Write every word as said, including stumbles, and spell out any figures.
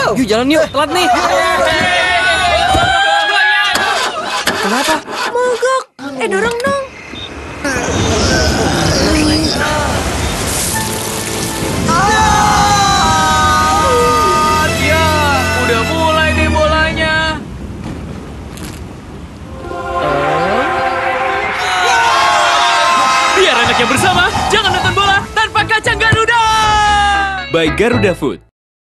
Yuk jalan yuk, telat nih. Kenapa? Mogok. Eh dorong dong. Ya, udah mulai nih bolanya. Biar anaknya bersama, jangan nonton bola tanpa kacang Garuda. By Garuda Food.